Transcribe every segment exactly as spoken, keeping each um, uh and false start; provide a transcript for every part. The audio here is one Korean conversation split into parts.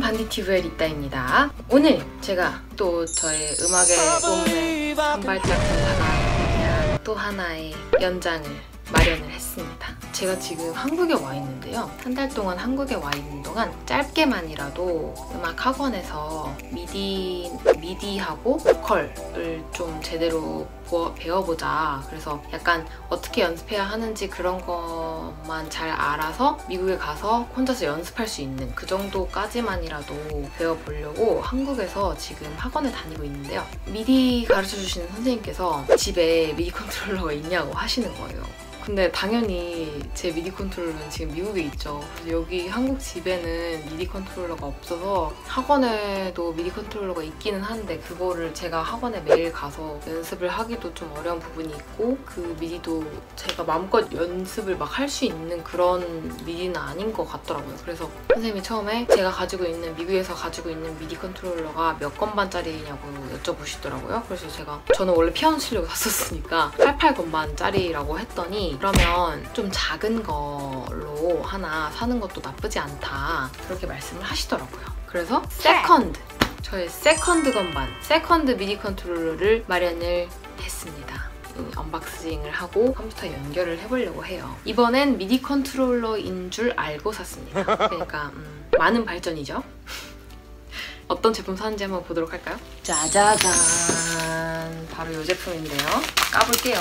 반디티브의 리따입니다. 오늘 제가 또 저의 음악의 꿈에 한 발짝 더 다가간 또 하나의 연장을 마련을 했습니다. 제가 지금 한국에 와 있는데요. 한 달 동안 한국에 와 있는 동안 짧게만이라도 음악 학원에서 미디, 미디하고 보컬을 좀 제대로 배워보자. 그래서 약간 어떻게 연습해야 하는지 그런 것만 잘 알아서 미국에 가서 혼자서 연습할 수 있는 그 정도까지만이라도 배워보려고 한국에서 지금 학원에 다니고 있는데요. 미디 가르쳐주시는 선생님께서 집에 미디 컨트롤러가 있냐고 하시는 거예요. 근데 당연히 제 미디 컨트롤러는 지금 미국에 있죠. 그래서 여기 한국 집에는 미디 컨트롤러가 없어서 학원에도 미디 컨트롤러가 있기는 한데 그거를 제가 학원에 매일 가서 연습을 하기도 좀 어려운 부분이 있고 그 미디도 제가 마음껏 연습을 막 할 수 있는 그런 미디는 아닌 것 같더라고요. 그래서 선생님이 처음에 제가 가지고 있는 미국에서 가지고 있는 미디 컨트롤러가 몇 건반짜리냐고 여쭤보시더라고요. 그래서 제가 저는 원래 피아노 치려고 샀었으니까 팔십팔 건반짜리라고 했더니 그러면 좀 작은 걸로 하나 사는 것도 나쁘지 않다 그렇게 말씀을 하시더라고요. 그래서 세컨드, 저의 세컨드 건반, 세컨드 미디 컨트롤러를 마련을 했습니다. 언박싱을 하고 컴퓨터 연결을 해보려고 해요. 이번엔 미디 컨트롤러인 줄 알고 샀습니다. 그러니까 음, 많은 발전이죠. 어떤 제품 사는지 한번 보도록 할까요? 짜자잔! 바로 이 제품인데요. 까볼게요.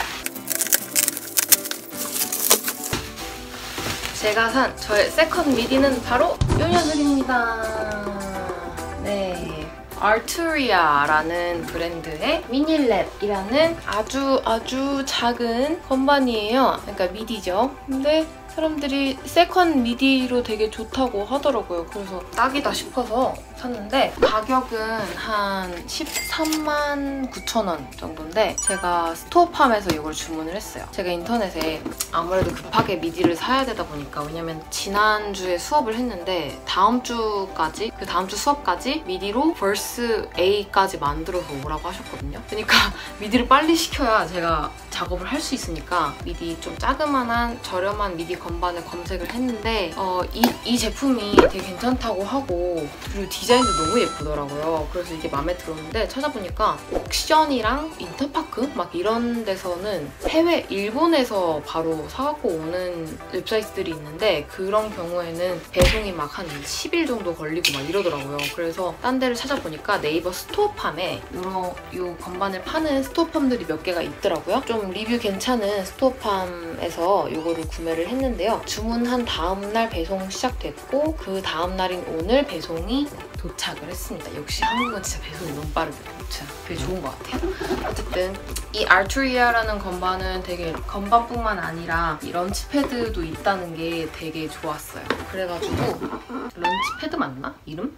제가 산 저의 세컨드 미디는 바로 이 녀석입니다. 네, 아르투리아라는 브랜드의 미니랩이라는 아주 아주 작은 건반이에요. 그러니까 미디죠. 근데 사람들이 세컨드 미디로 되게 좋다고 하더라고요. 그래서 딱이다 싶어서 샀는데 가격은 한 십삼만 구천 원 정도인데 제가 스토어팜에서 이걸 주문을 했어요. 제가 인터넷에 아무래도 급하게 미디를 사야 되다 보니까 왜냐면 지난주에 수업을 했는데 다음 주까지 그 다음 주 수업까지 미디로 verse A까지 만들어서 오라고 하셨거든요. 그러니까 미디를 빨리 시켜야 제가 작업을 할 수 있으니까 미디 좀 자그만한 저렴한 미디 건반을 검색을 했는데 어, 이, 이 제품이 되게 괜찮다고 하고 그리고 디자인도 너무 예쁘더라고요. 그래서 이게 마음에 들었는데 찾아보니까 옥션이랑 인터파크 막 이런 데서는 해외 일본에서 바로 사갖고 오는 웹사이트들이 있는데 그런 경우에는 배송이 막 한 십 일 정도 걸리고 막 이러더라고요. 그래서 딴 데를 찾아보니까 네이버 스토어팜에 요런 요 건반을 파는 스토어팜들이 몇 개가 있더라고요. 좀 리뷰 괜찮은 스토어팜에서 이거를 구매를 했는데요. 주문한 다음날 배송 시작됐고 그 다음날인 오늘 배송이 도착을 했습니다. 역시 한국은 진짜 배송이 너무 빠르게 도착. 되게 좋은 것 같아요. 어쨌든 이 아르투리아라는 건반은 되게 건반뿐만 아니라 이 런치패드도 있다는 게 되게 좋았어요. 그래가지고 런치패드 맞나? 이름?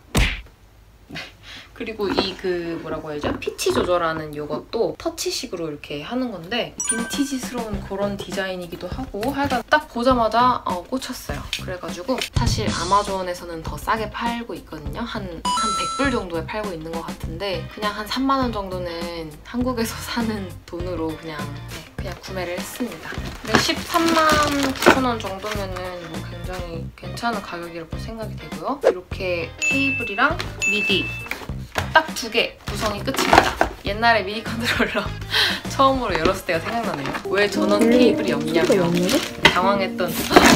그리고 이 그 뭐라고 해야죠? 피치 조절하는 이것도 터치식으로 이렇게 하는 건데 빈티지스러운 그런 디자인이기도 하고 하여간 딱 보자마자 어, 꽂혔어요. 그래가지고 사실 아마존에서는 더 싸게 팔고 있거든요. 한, 한 백 불 정도에 팔고 있는 것 같은데 그냥 한 삼만 원 정도는 한국에서 사는 돈으로 그냥 네, 그냥 구매를 했습니다. 근데 십삼만 구천 원 정도면은 뭐 굉장히 괜찮은 가격이라고 생각이 되고요. 이렇게 케이블이랑 미디 딱 두 개 구성이 끝입니다. 옛날에 미디 컨트롤러 처음으로 열었을 때가 생각나네요. 왜 전원 케이블이 없냐며 당황했던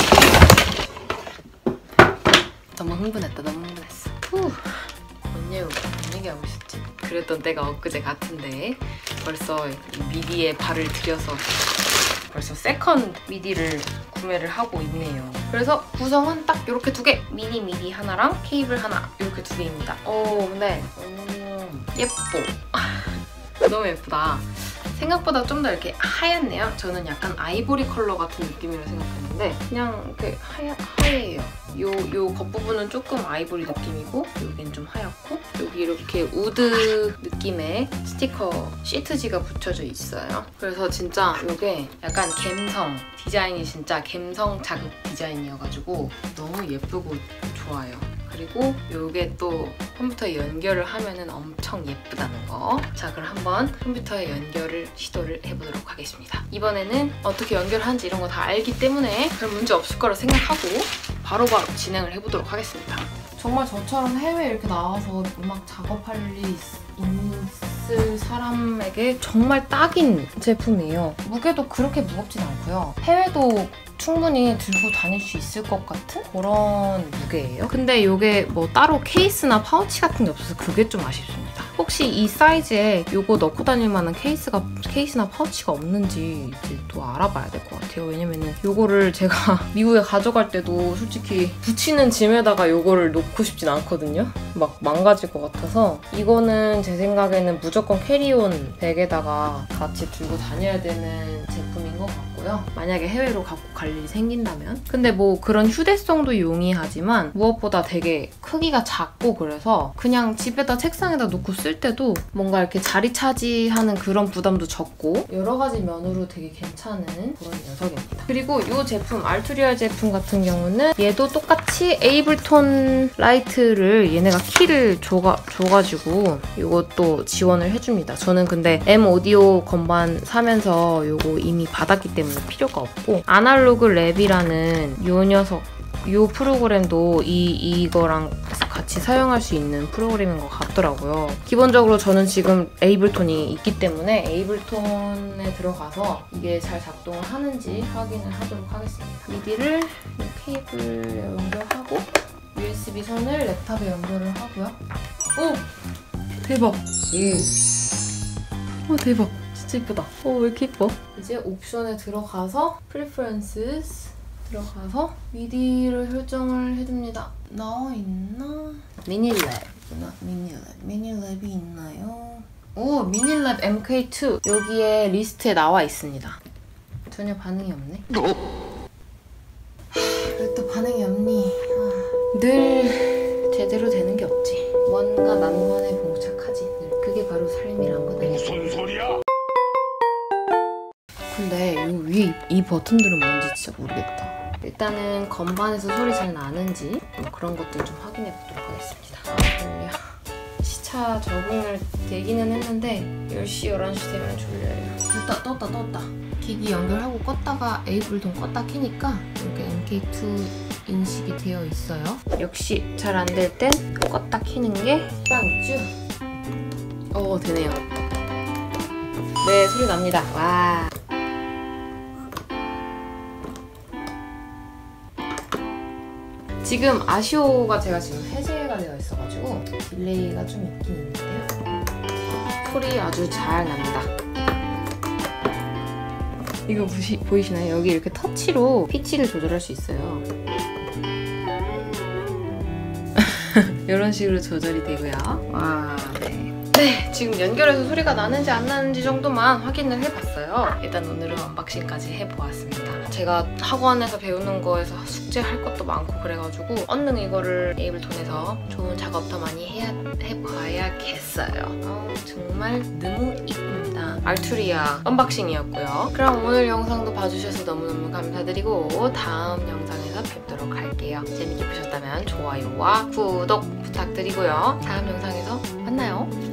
너무 흥분했다. 너무 흥분했어. 후. 뭔 얘기, 뭔 얘기하고 있었지? 그랬던 때가 엊그제 같은데 벌써 이 미디에 발을 들여서 벌써 세컨드 미디를 구매를 하고 있네요. 그래서 구성은 딱 이렇게 두 개! 미니 미디 하나랑 케이블 하나 이렇게 두 개입니다. 오 근데 음, 예뻐. 너무 예쁘다. 생각보다 좀 더 이렇게 하얗네요. 저는 약간 아이보리 컬러 같은 느낌이라 생각했는데 그냥 이렇게 하얗, 하얘요. 요, 요 겉부분은 조금 아이보리 느낌이고 여긴 좀 하얗고 여기 이렇게 우드 느낌의 스티커 시트지가 붙여져 있어요. 그래서 진짜 이게 약간 갬성 디자인이 진짜 갬성 자극 디자인이어가지고 너무 예쁘고 좋아요. 그리고 이게 또 컴퓨터에 연결을 하면은 엄청 예쁘다는 거. 자, 그럼 한번 컴퓨터에 연결을 시도를 해보도록 하겠습니다. 이번에는 어떻게 연결하는지 이런 거 다 알기 때문에 별 문제 없을 거라 생각하고 바로바로 진행을 해보도록 하겠습니다. 정말 저처럼 해외에 이렇게 나와서 음악 작업할 일이 있을 사람에게 정말 딱인 제품이에요. 무게도 그렇게 무겁진 않고요. 해외도 충분히 들고 다닐 수 있을 것 같은 그런 무게예요. 근데 이게 뭐 따로 케이스나 파우치 같은 게 없어서 그게 좀 아쉽습니다. 혹시 이 사이즈에 이거 넣고 다닐 만한 케이스가, 케이스나 파우치가 없는지 이제 또 알아봐야 될 것 같아요. 왜냐면은 이거를 제가 미국에 가져갈 때도 솔직히 붙이는 짐에다가 이거를 놓고 싶진 않거든요. 막 망가질 것 같아서 이거는 제 생각에는 무조건 캐리온 백에다가 같이 들고 다녀야 되는 제품인 것 같고요. 만약에 해외로 갖고 갈 일이 생긴다면. 근데 뭐 그런 휴대성도 용이하지만 무엇보다 되게 크기가 작고 그래서 그냥 집에다 책상에다 놓고 쓸 때도 뭔가 이렇게 자리 차지하는 그런 부담도 적고 여러 가지 면으로 되게 괜찮은 그런 녀석입니다. 그리고 이 제품, 알투리얼 제품 같은 경우는 얘도 똑같이 에이블톤 라이트를 얘네가 키를 줘가, 줘가지고 이것도 지원을 해줍니다. 저는 근데 M 오디오 건반 사면서 이거 이미 받았기 때문에 필요가 없고 아날로그 랩이라는 이 녀석 이 프로그램도 이, 이거랑 같이 사용할 수 있는 프로그램인 것 같더라고요. 기본적으로 저는 지금 에이블톤이 있기 때문에 에이블톤에 들어가서 이게 잘 작동을 하는지 확인을 하도록 하겠습니다. 미디를 케이블에 연결하고 유에스비 선을 랩탑에 연결을 하고요. 오! 대박! 예. 오, 대박! 진짜 이쁘다. 어, 왜 이렇게 이뻐? 이제 옵션에 들어가서 Preferences 들어가서 미디를 설정을 해줍니다. 나와있나? 미니랩. 미니랩. 미니랩이 있나요? 오! 미니랩 엠케이 투. 여기에 리스트에 나와 있습니다. 전혀 반응이 없네. 왜 또 반응이 없니? 아, 늘 제대로 되는 게 없지. 뭔가 난관에 봉착하지. 늘. 그게 바로 삶이란 거다. 무슨 소리야? 근데 이 위에 이 버튼들은 뭔지 진짜 모르겠다. 일단은 건반에서 소리 잘 나는지 뭐 그런 것들 좀 확인해 보도록 하겠습니다. 아, 졸려. 시차 적응을 되기는 했는데 열 시, 열한 시 되면 졸려요. 됐다, 떴다, 떴다. 기기 연결하고 껐다가 에이블톤 껐다 켜니까 이렇게 엠케이 투 인식이 되어 있어요. 역시 잘 안 될 땐 껐다 켜는 게 빵이죠. 어, 되네요. 네, 소리 납니다. 와. 지금 아시오가 제가 지금 해제가 되어 있어가지고 딜레이가 좀 있긴 있는데요. 소리 아주 잘 납니다. 이거 보시, 보이시나요? 여기 이렇게 터치로 피치를 조절할 수 있어요. 이런 식으로 조절이 되고요. 와, 네. 네, 지금 연결해서 소리가 나는지 안 나는지 정도만 확인을 해봤어요. 일단 오늘은 언박싱까지 해보았습니다. 제가 학원에서 배우는 거에서 숙제할 것도 많고 그래가지고 얼른 이거를 에이블톤에서 좋은 작업 더 많이 해야, 해봐야겠어요. 어, 정말 너무 이쁩니다. 알투리아 언박싱이었고요. 그럼 오늘 영상도 봐주셔서 너무너무 감사드리고 다음 영상에서 뵙도록 할게요. 재밌게 보셨다면 좋아요와 구독 부탁드리고요. 다음 영상에서 만나요.